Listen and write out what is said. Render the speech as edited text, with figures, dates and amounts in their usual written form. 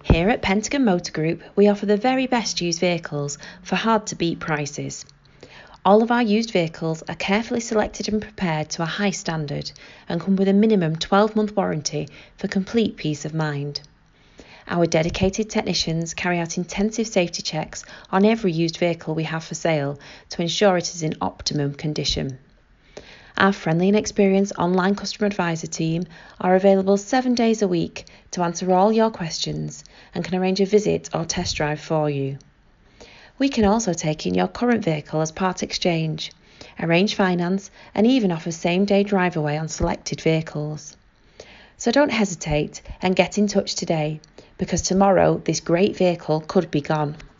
Here at Pentagon Motor Group, we offer the very best used vehicles for hard-to-beat prices. All of our used vehicles are carefully selected and prepared to a high standard and come with a minimum 12-month warranty for complete peace of mind. Our dedicated technicians carry out intensive safety checks on every used vehicle we have for sale to ensure it is in optimum condition. Our friendly and experienced online customer advisor team are available 7 days a week to answer all your questions and can arrange a visit or test drive for you. We can also take in your current vehicle as part exchange, arrange finance and even offer same-day drive away on selected vehicles. So don't hesitate and get in touch today, because tomorrow this great vehicle could be gone.